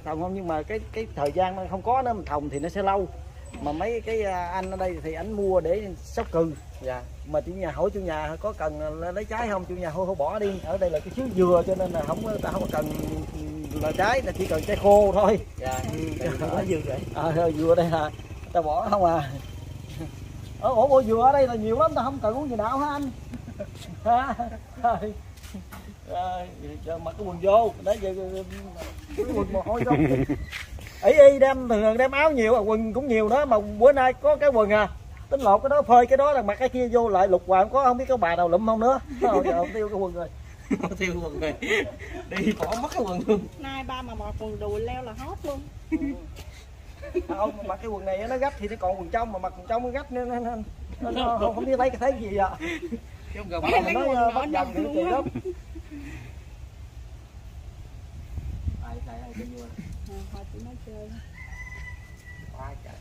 thòng không, nhưng mà cái thời gian nó không có nó thòng thì nó sẽ lâu. Mà mấy cái anh ở đây thì anh mua để sóc cừ. Dạ. Mà chủ nhà hỏi chủ nhà có cần lấy trái không, chủ nhà thôi bỏ đi. Ở đây là cái xứ dừa cho nên là ta không cần là trái, ta chỉ cần trái khô thôi. Dạ. Có dừa vậy. Dừa đây là ta bỏ không à. Ủa dừa ở đây là nhiều lắm, ta không cần uống gì nào hả anh? Mặc cái quần vô để cái quần mồ hôi không. Ý đem áo nhiều, quần cũng nhiều đó, mà bữa nay có cái quần tính lột cái đó phơi cái đó là mặc cái kia vô lại lục hoàng có không biết có bà nào lụm không nữa. Giờ không tiêu cái quần rồi. Tiêu quần rồi. Đi bỏ mất cái quần luôn. Nay ba mà mặc quần đùi leo là hot luôn. Không, mặc cái quần này nó gấp thì nó còn quần trong, mà mặc quần trong nó gấp nên nó không biết lấy cái gì à. Trong gần mình nói bắt dần thì kỳ lắm. Họ chỉ nói chơi. Quá trời.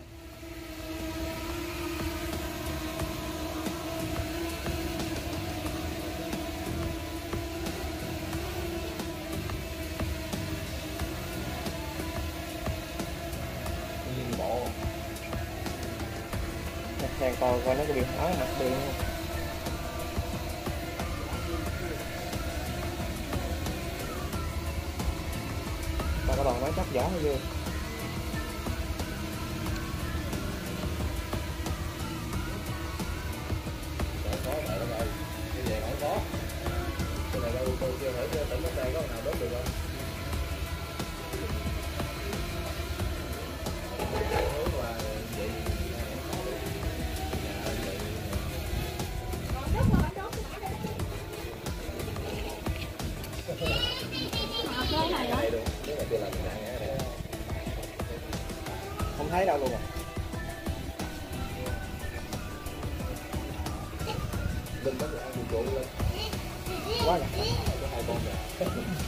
Đi bộ. Xem coi nó có bị áo mặt đường không. Ta có đòn máy chắc giả hay chưa? Có vậy đó rồi. Cái về không có. Cái này đâu tôi chưa thử tỉnh nó đây có nào đốt được không? Không thấy đâu luôn à. Đừng có ăn buồn rượu lên. Quá là có hai con rồi.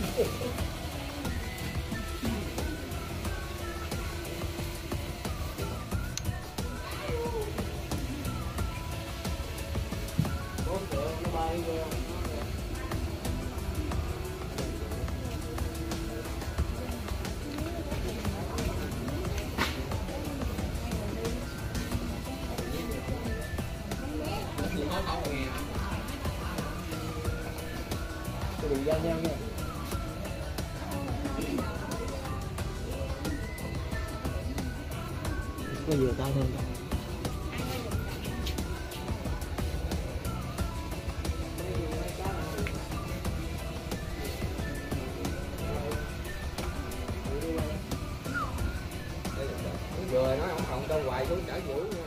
Đừng giao nhau nha. Có vừa tay hơn. Vừa nói ông Hồng đâu hoài xuống chở vũ nha.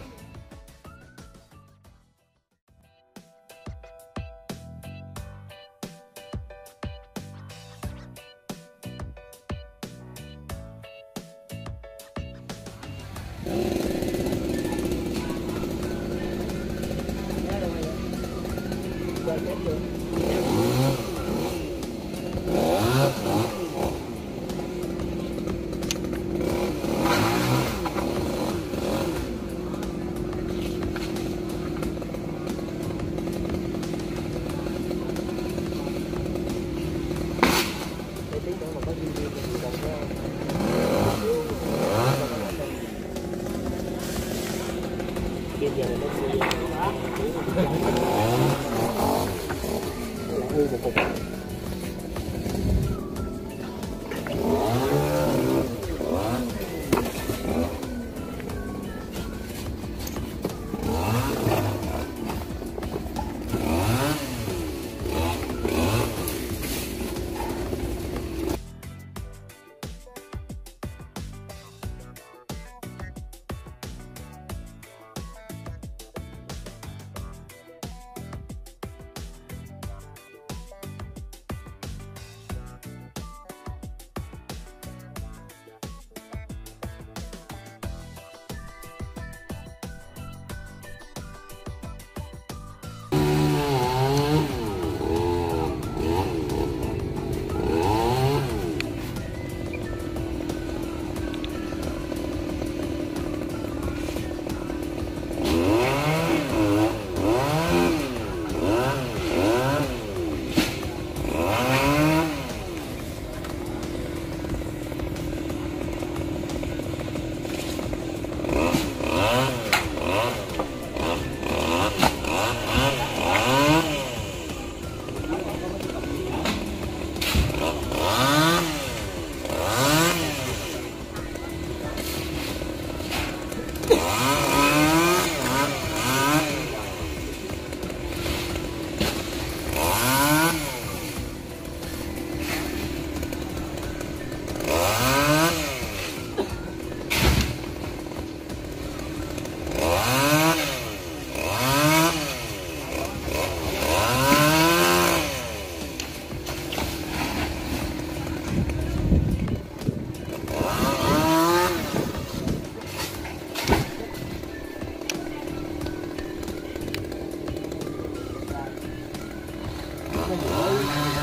cái gì mới.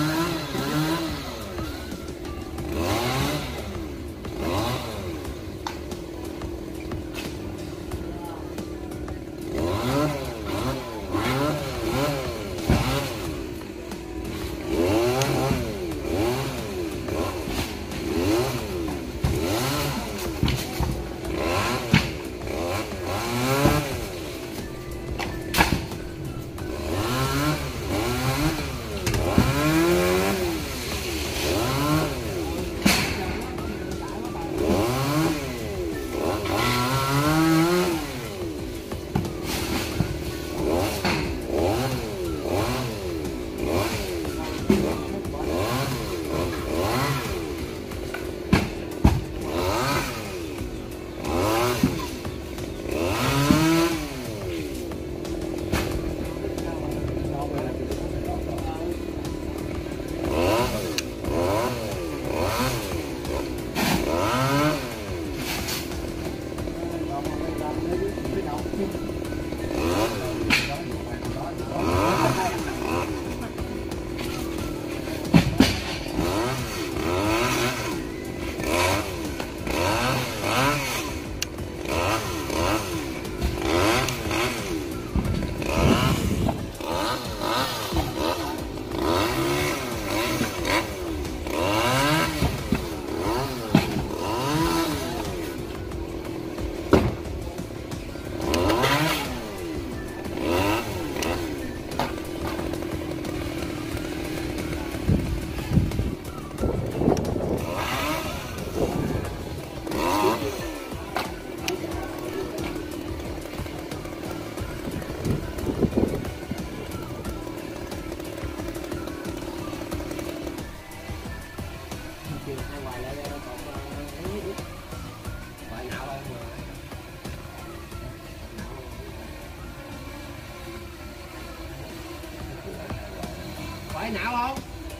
Phải não không?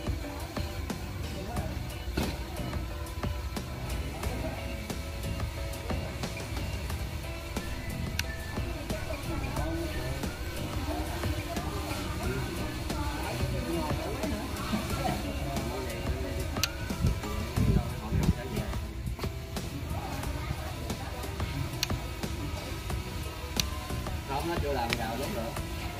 Không, nó chưa làm gạo đúng được.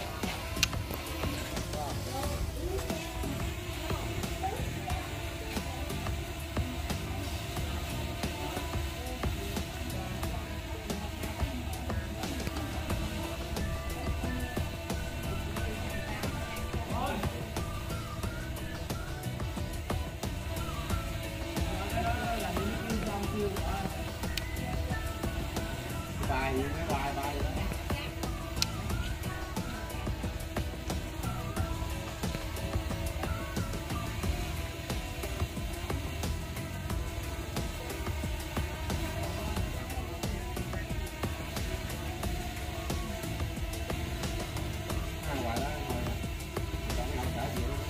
Bài gì mấy bài bài đó. Ăn hoài đó, ăn hoài. Còn không trả gì đâu.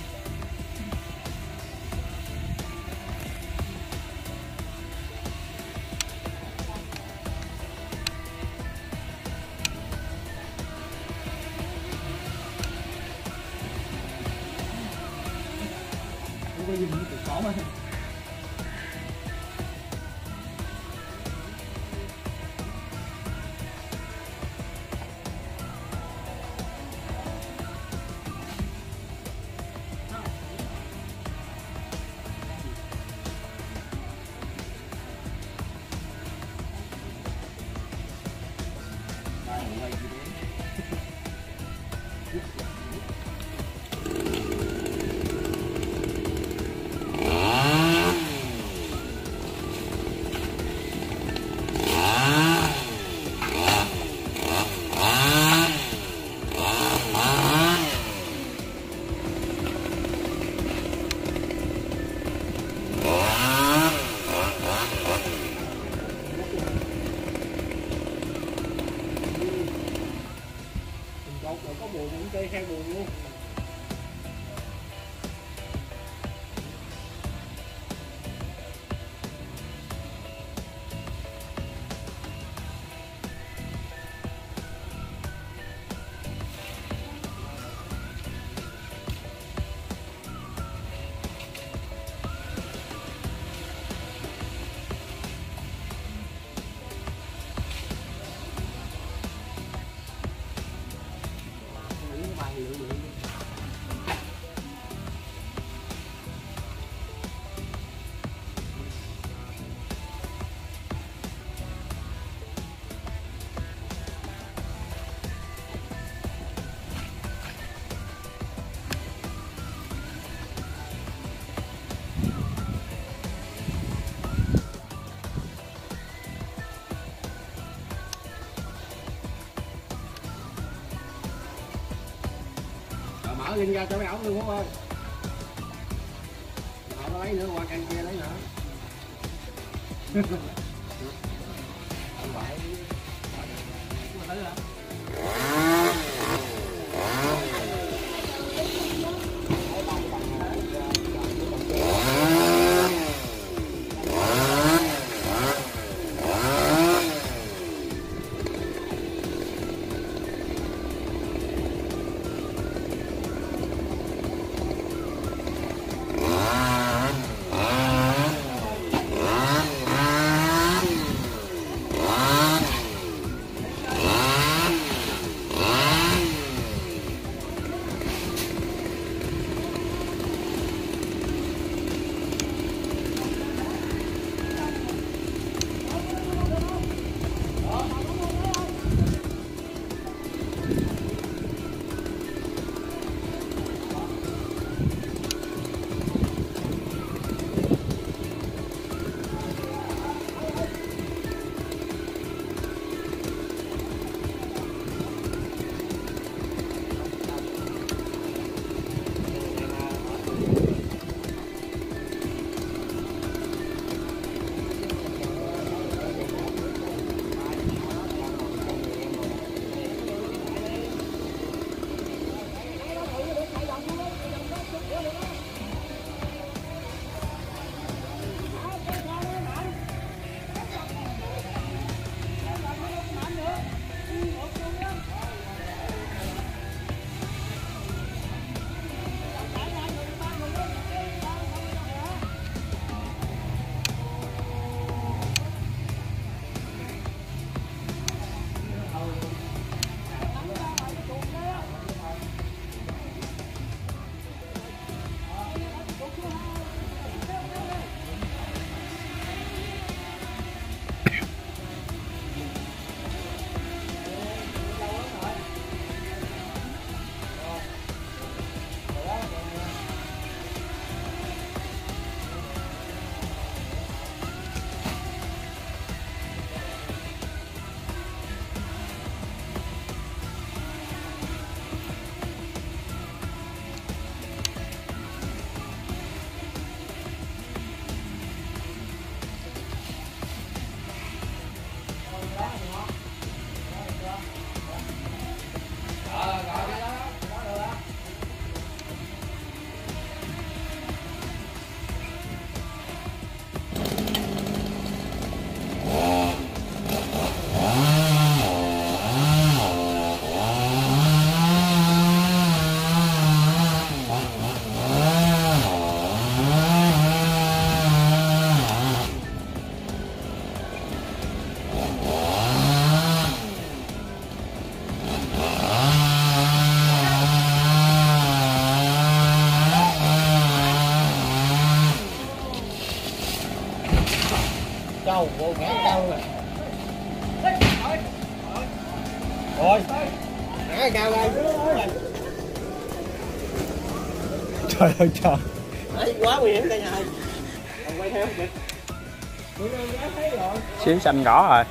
Không có gì mình tự có mà. Bài quay gì đấy. Có mùi những cây khai mùi luôn. mở ginh ra cho mấy ổng luôn Phúc ơi. Họ có lấy nữa qua căn kia lấy nữa. Không phải. Mà tới hả? Châu, vô ngã cao rồi. Rồi. Ngã cao rồi. Trời ơi trời. Đấy, quá nguy hiểm cả nhà ơi. Còn quay theo kìa. Xíu xanh cỏ rồi.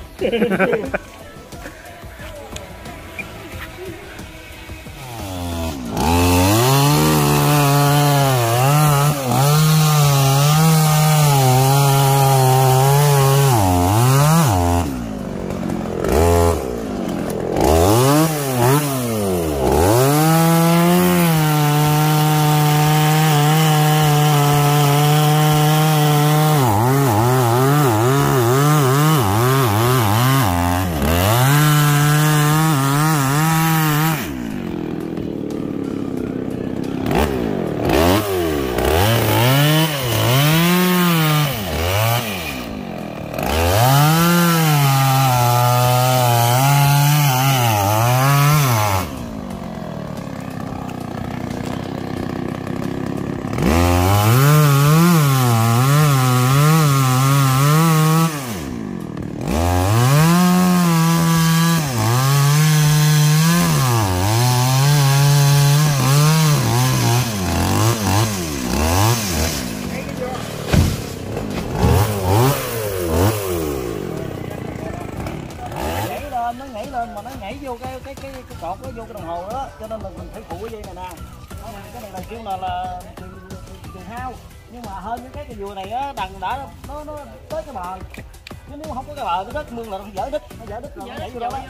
Nó nhảy lên mà nó nhảy vô cái cột nó vô cái đồng hồ đó, cho nên là mình phải phụ cái dây này nè. Cái này là kêu là trường hao, nhưng mà hơn những cái dừa này á, đằng đã nó tới cái bờ, chứ nếu không có cái bờ cái đất mương là nó dở đít, nó nhảy vô đâu đó.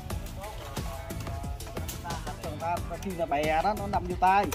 Người ta khi là bè đó nó nằm vô tay.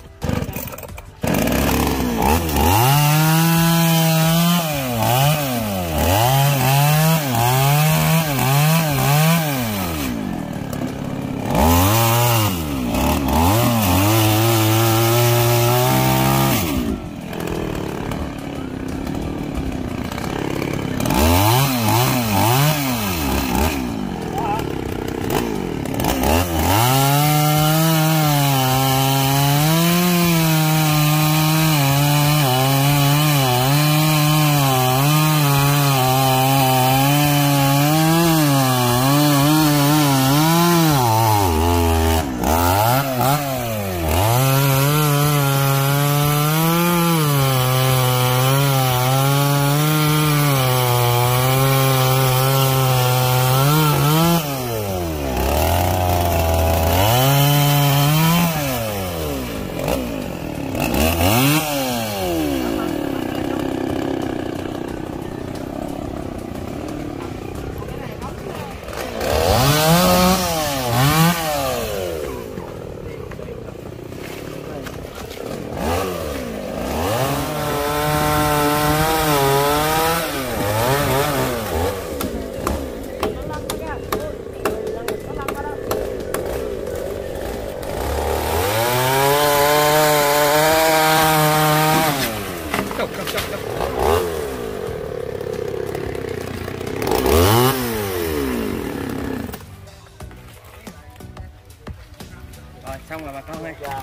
Rồi xong rồi bà con ơi. Già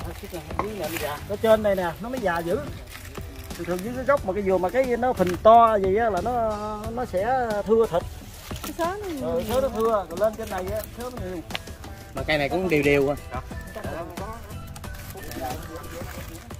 nó trên đây nè nó mới già dữ. Thường dưới cái gốc mà cái dừa mà cái nó phình to gì á là nó sẽ thưa thịt. Cái sớ nó Sớ nó thưa, rồi lên trên này á sớ nó nhiều. Mà cây này cũng đều đều à.